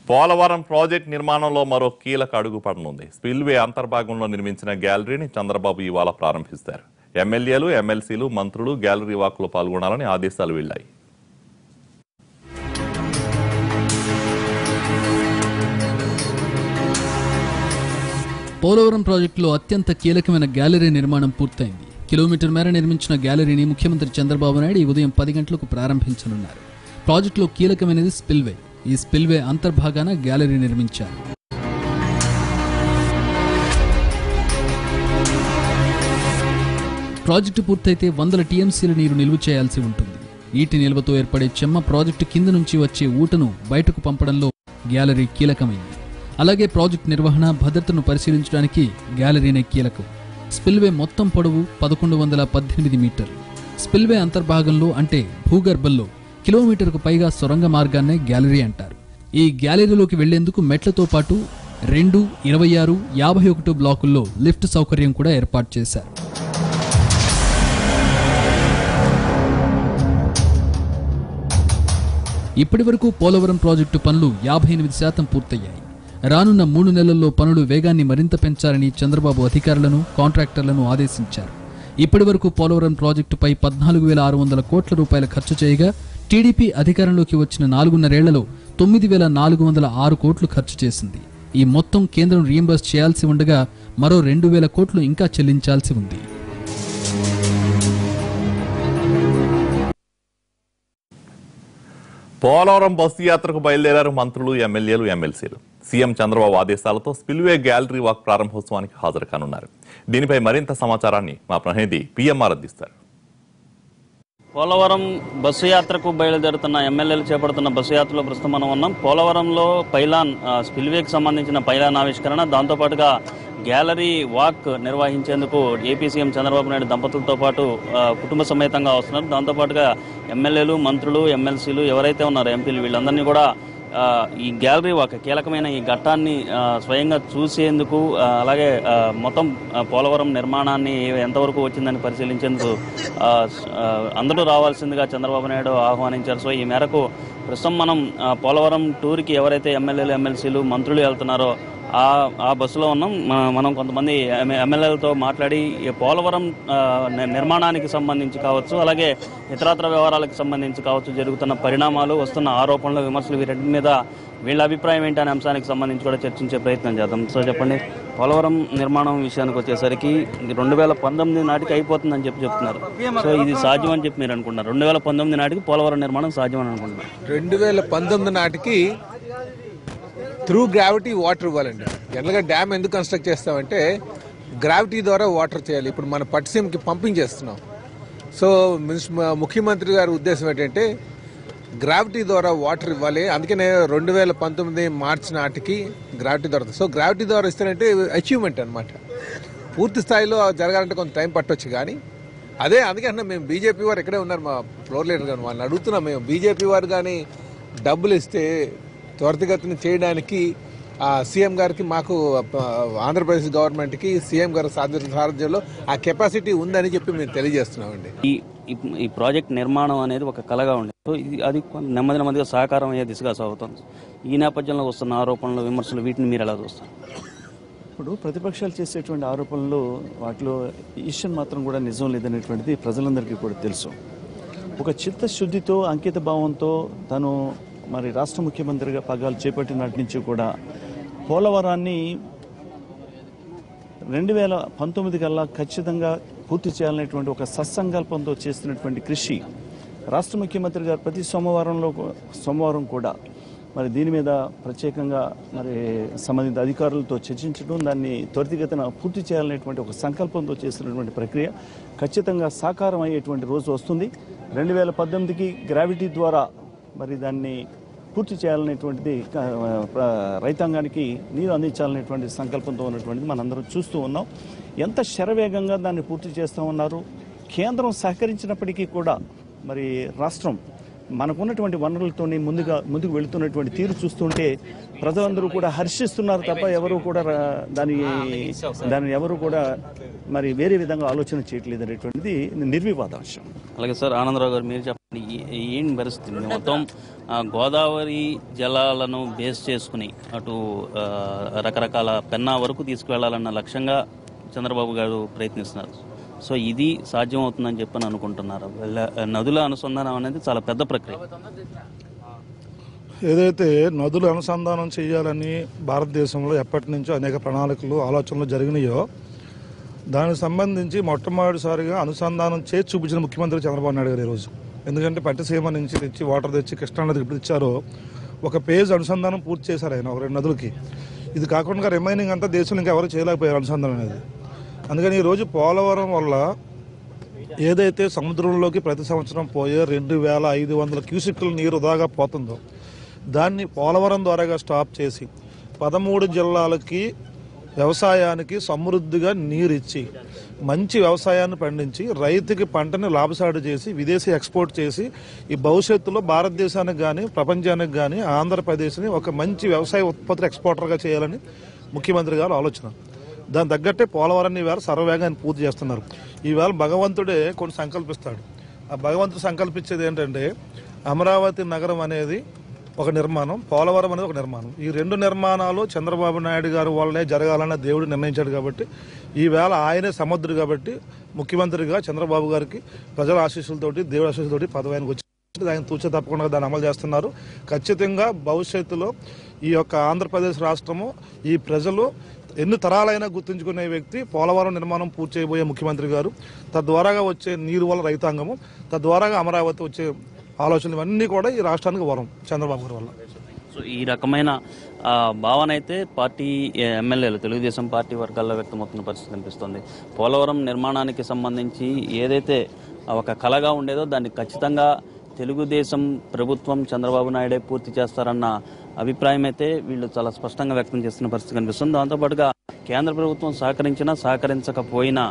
Polavaram project నిర్మాణంలో మరో కీలక అడుగు పడనుంది. స్పిల్వే అంతర్భాగంలో నిర్మించిన గ్యాలరీని చంద్రబాబు ఇవాళ ప్రారంభిస్తారు. ఎమ్మెల్యేలు, ఎమ్మెల్సీలు, మంత్రులు గ్యాలరీ వాక్లో పాల్గొనాలని ఆదేశాలు వెళ్లాయి. పోలవరం ప్రాజెక్టులో అత్యంత కీలకమైన గ్యాలరీ నిర్మాణం పూర్తయింది. కిలోమీటర్ మేర నిర్మించిన గ్యాలరీని ముఖ్యమంత్రి చంద్రబాబు నాయుడు ఈ ఉదయం 10 గంటలకు ప్రారంభించనున్నారు. ప్రాజెక్టులో కీలకమైనది స్పిల్వే. ఈ స్పిల్వే అంతర్భాగాన గ్యాలరీ నిర్మించారు. ప్రాజెక్టు పూర్తయితే 100 టీఎంసీల నీరు నిల్వ చేయాల్సి ఉంటుంది. నీటి నిల్వతో ఏర్పడే చెమ్మ ప్రాజెక్టు కింద నుంచి వచ్చే ఊటను బయటకు పంపడంలో గ్యాలరీ కీలకమైంది. అలాగే ప్రాజెక్టు నిర్వహణ, భద్రతను పరిశీలించడానికి గ్యాలరీనే కీలకం. స్పిల్వే మొత్తం పొడవు 1118 మీటర్లు. స్పిల్వే అంతర్భాగంలో అంటే భూగర్భంలో కిలోమీటర్కు పైగా సొరంగ మార్గాన్నే గ్యాలరీ అంటారు. ఈ గ్యాలరీలోకి వెళ్లేందుకు మెట్లతో పాటు 2, 26, 51 బ్లాకుల్లో లిఫ్ట్ సౌకర్యం కూడా ఏర్పాటు చేశారు. ఇప్పటి వరకు పోలవరం ప్రాజెక్టు పనులు 58% పూర్తయ్యాయి. రానున్న 3 నెలల్లో పనులు వేగాన్ని మరింత పెంచాలని చంద్రబాబు అధికారులను, కాంట్రాక్టర్లను ఆదేశించారు. ఇప్పటి వరకు పోలవరం ప్రాజెక్టుపై 14,600 కోట్ల రూపాయల ఖర్చు చేయగా టీడీపీ అధికారంలోకి వచ్చిన 4.5 ఏళ్లలో 9,406 కోట్లు ఖర్చు చేసింది. ఈ మొత్తం కేంద్రం రీయింబర్స్ చేయాల్సి ఉండగా మరో 2,000 కోట్లు ఇంకా చెల్లించాల్సి ఉంది. పోలవరం బస్సు యాత్రకు బయలుదేరారు మంత్రులు, ఎమ్మెల్యేలు, ఎమ్మెల్సీలు. సీఎం చంద్రబాబు ఆదేశాలతో స్పిల్వే గ్యాలరీ వాక్ ప్రారంభోత్సవానికి హాజరు కానున్నారు. దీనిపై మరింత సమాచారాన్ని మా ప్రతినిధి పిఎంఆర్ అందిస్తారు. పోలవరం బస్సు యాత్రకు బయలుదేరుతున్న ఎమ్మెల్యేలు చేపడుతున్న బస్సు యాత్రలో ప్రస్తుతం మనం ఉన్నాం. పోలవరంలో పైలాన్ స్పిల్వేకి సంబంధించిన పైలాన్ ఆవిష్కరణ, దాంతోపాటుగా గ్యాలరీ వాక్ నిర్వహించేందుకు ఏపీ సీఎం చంద్రబాబు నాయుడు దంపతులతో పాటు కుటుంబ సమేతంగా వస్తున్నారు. దాంతోపాటుగా ఎమ్మెల్యేలు, మంత్రులు, ఎమ్మెల్సీలు ఎవరైతే ఉన్నారో ఎంపీలు వీళ్ళందరినీ కూడా ఈ గ్యాలరీ వాక్ కీలకమైన ఈ ఘట్టాన్ని స్వయంగా చూసేందుకు, అలాగే మొత్తం పోలవరం నిర్మాణాన్ని ఎంతవరకు వచ్చిందని పరిశీలించేందుకు అందరూ రావాల్సిందిగా చంద్రబాబు నాయుడు ఆహ్వానించారు. సో ఈ మేరకు ప్రస్తుతం మనం పోలవరం టూర్కి ఎవరైతే ఎమ్మెల్యేలు, ఎమ్మెల్సీలు, మంత్రులు వెళ్తున్నారో ఆ బస్సులో ఉన్నాం. మనం కొంతమంది ఎమ్మెల్యేలతో మాట్లాడి పోలవరం నిర్మాణానికి సంబంధించి కావచ్చు, అలాగే ఇతరత్ర వ్యవహారాలకు సంబంధించి కావచ్చు, జరుగుతున్న పరిణామాలు, వస్తున్న ఆరోపణలు, విమర్శలు, వీటి మీద వీళ్ళ అభిప్రాయం ఏంటి అనే అంశానికి సంబంధించి కూడా చర్చించే ప్రయత్నం చేద్దాం. సో చెప్పండి, పోలవరం నిర్మాణం విషయానికి వచ్చేసరికి 2019 నాటికి అయిపోతుందని చెప్తున్నారు. సో ఇది సాధ్యం అని చెప్పి మీరు అనుకుంటున్నారు? 2019 నాటికి పోలవరం నిర్మాణం సాధ్యం అని అనుకుంటున్నారు? 2019 నాటికి త్రూ గ్రావిటీ వాటర్ ఇవ్వాలండి. జనరల్గా డ్యామ్ ఎందుకు కన్స్ట్రక్ట్ చేస్తామంటే గ్రావిటీ ద్వారా వాటర్ చేయాలి. ఇప్పుడు మన పట్టిసీమకి పంపింగ్ చేస్తున్నాం. సో ముఖ్యమంత్రి గారి ఉద్దేశం ఏంటంటే గ్రావిటీ ద్వారా వాటర్ ఇవ్వాలి. అందుకనే 2019 మార్చి నాటికి గ్రావిటీ ద్వారా. సో గ్రావిటీ ద్వారా ఇస్తారంటే అచీవ్మెంట్ అనమాట. పూర్తి స్థాయిలో జరగాలంటే కొంత టైం పట్టొచ్చు. కానీ అందుకన్నా మేము బీజేపీ వారు ఇక్కడే ఉన్నారు, మా ఫ్లోర్ లీడర్ గారు, వాళ్ళని అడుగుతున్నాం. మేము బీజేపీ వారు కానీ డబ్బులు ఇస్తే త్వరితగతిని చేయడానికి సీఎం గారికి, మాకు ఆంధ్రప్రదేశ్ గవర్నమెంట్కి సీఎం గారి సారథ్యంలో ఆ కెపాసిటీ ఉందని చెప్పి మేము తెలియజేస్తున్నామండి. ఈ ప్రాజెక్ట్ నిర్మాణం అనేది ఒక కళగా ఉండేది. సో అది నెమ్మదిగా సహకారం అయ్యే దిశగా సాగుతుంది. ఈ నేపథ్యంలో వస్తున్న ఆరోపణలు, విమర్శలు, వీటిని మీరు ఎలా చూస్తారు? ఇప్పుడు ప్రతిపక్షాలు చేసేటువంటి ఆరోపణలు, వాటిలో ఈషన్ మాత్రం కూడా నిజం లేదనేటువంటిది ప్రజలందరికీ కూడా తెలుసు. ఒక చిత్తశుద్ధితో, అంకిత భావంతో తను రాష్ట్ర ముఖ్యమంత్రిగా పగ్గాలు చేపట్టినటి నుంచి కూడా పోలవరాన్ని 2019 కల్లా ఖచ్చితంగా పూర్తి చేయాలనేటువంటి ఒక సత్సంకల్పంతో చేస్తున్నటువంటి కృషి రాష్ట్ర ముఖ్యమంత్రి గారు ప్రతి సోమవారం కూడా దీని మీద ప్రత్యేకంగా సంబంధిత అధికారులతో చర్చించడం, దాన్ని త్వరితగతిన పూర్తి చేయాలనేటువంటి ఒక సంకల్పంతో చేస్తున్నటువంటి ప్రక్రియ ఖచ్చితంగా సాకారం అయ్యేటువంటి రోజు వస్తుంది. 2018కి గ్రావిటీ ద్వారా దాన్ని పూర్తి చేయాలనేటువంటిది, రైతాంగానికి నీరు అందించాలనేటువంటి సంకల్పంతో ఉన్నటువంటిది మనందరం చూస్తూ ఉన్నాం. ఎంత శరవేగంగా దాన్ని పూర్తి చేస్తూ ఉన్నారు. కేంద్రం సహకరించినప్పటికీ కూడా రాష్ట్రం మనకున్నటువంటి వనరులతోని ముందుకు వెళుతున్నటువంటి తీరు చూస్తుంటే ప్రజలందరూ కూడా హర్షిస్తున్నారు తప్ప ఎవరు కూడా దాన్ని ఎవరు కూడా వేరే విధంగా ఆలోచన చేయట్లేదు అనేటువంటిది నిర్వివాదాంశం. అలాగే సార్, ఆనందరావు గారు మీరు ఏం పరిస్థితి మొత్తం గోదావరి జలాలను బేస్ చేసుకుని అటు రకరకాల పెన్నా వరకు తీసుకువెళ్లాలన్న లక్ష్యంగా చంద్రబాబు గారు ప్రయత్నిస్తున్నారు. సో ఇది సాధ్యం అవుతుందని చెప్పని అనుకుంటున్నారు. నదుల అనుసంధానం అనేది చాలా పెద్ద ప్రక్రియ. ఏదైతే నదులు అనుసంధానం చేయాలని భారతదేశంలో ఎప్పటి నుంచో అనేక ప్రణాళికలు ఆలోచనలు జరిగినాయో దానికి సంబంధించి మొట్టమొదటిసారిగా అనుసంధానం చేసి చూపించిన ముఖ్యమంత్రి చంద్రబాబు నాయుడు గారు ఈరోజు. ఎందుకంటే పట్టిసీమ నుంచి తెచ్చి వాటర్ తెచ్చి కృష్ణానదికి ఎప్పుడు ఇచ్చారో ఒక పేజ్ అనుసంధానం పూర్తి చేశారు ఆయన ఒక 2 నదులకి. ఇది కాకుండా రిమైనింగ్ అంతా దేశంలో ఇంకా ఎవరు చేయలేకపోయారు అనుసంధానం అనేది. అందుకని ఈరోజు పోలవరం వల్ల ఏదైతే సముద్రంలోకి ప్రతి సంవత్సరం పోయే 2500 క్యూసెక్కుల నీరు వృధాగా పోతుందో దాన్ని పోలవరం ద్వారాగా స్టాప్ చేసి 13 జిల్లాలకి వ్యవసాయానికి సమృద్ధిగా నీరిచ్చి మంచి వ్యవసాయాన్ని పండించి రైతుకి పంటని లాభసాటి చేసి విదేశీ ఎక్స్పోర్ట్ చేసి ఈ భవిష్యత్తులో భారతదేశానికి కానీ ప్రపంచానికి కానీ ఆంధ్రప్రదేశ్ని ఒక మంచి వ్యవసాయ ఉత్పత్తులు ఎక్స్పోర్టర్గా చేయాలని ముఖ్యమంత్రి గారు ఆలోచన. దాని తగ్గట్టే పోలవరాన్ని ఈవేళ సర్వవేగాన్ని పూర్తి చేస్తున్నారు. ఈవేళ భగవంతుడే కొన్ని సంకల్పిస్తాడు. ఆ భగవంతుడు సంకల్పించేది ఏంటంటే అమరావతి నగరం అనేది ఒక నిర్మాణం, పోలవరం అనేది ఒక నిర్మాణం. ఈ 2 నిర్మాణాలు చంద్రబాబు నాయుడు గారు వల్లనే జరగాలన్న దేవుడు నిర్ణయించాడు. కాబట్టి ఈవేళ ఆయనే సముద్రుడు కాబట్టి ముఖ్యమంత్రిగా చంద్రబాబు గారికి ప్రజల ఆశీస్సులతోటి దేవుడి ఆశీస్సులతోటి పదవానికి వచ్చి ఆయన తూచే తప్పకుండా దాన్ని అమలు చేస్తున్నారు. ఖచ్చితంగా భవిష్యత్తులో ఈ యొక్క ఆంధ్రప్రదేశ్ రాష్ట్రము ఈ ప్రజలు ఎన్ని తరాలైనా గుర్తుంచుకునే వ్యక్తి పోలవరం నిర్మాణం పూర్తి చేయబోయే ముఖ్యమంత్రి గారు. తద్వారాగా వచ్చే నీరు వల్ల రైతాంగము, తద్వారాగా అమరావతి వచ్చే ఆలోచనలు ఇవన్నీ కూడా ఈ రాష్ట్రానికి వరం చంద్రబాబు గారి వల్ల. సో ఈ రకమైన భావన అయితే పార్టీ ఎమ్మెల్యేలు తెలుగుదేశం పార్టీ వర్గాల్లో వ్యక్తమవుతున్న పరిస్థితి కనిపిస్తుంది. పోలవరం నిర్మాణానికి సంబంధించి ఏదైతే ఒక కళగా ఉండేదో దాన్ని ఖచ్చితంగా తెలుగుదేశం ప్రభుత్వం చంద్రబాబు నాయుడే పూర్తి చేస్తారన్న అభిప్రాయం అయితే వీళ్ళు చాలా స్పష్టంగా వ్యక్తం చేస్తున్న పరిస్థితి కనిపిస్తుంది. దాంతోపాటుగా కేంద్ర ప్రభుత్వం సహకరించినా సహకరించకపోయినా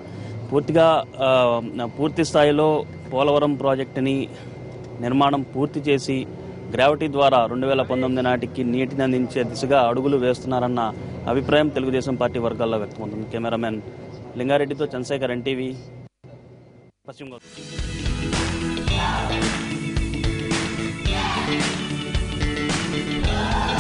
పూర్తి స్థాయిలో పోలవరం ప్రాజెక్టుని నిర్మాణం పూర్తి చేసి గ్రావిటీ ద్వారా 2019 నాటికి నీటిని అందించే దిశగా అడుగులు వేస్తున్నారన్న అభిప్రాయం తెలుగుదేశం పార్టీ వర్గాల్లో వ్యక్తమవుతుంది. కెమెరామెన్ లింగారెడ్డితో చంద్రశేఖర్, NTV, పశ్చిమ గోదావరి.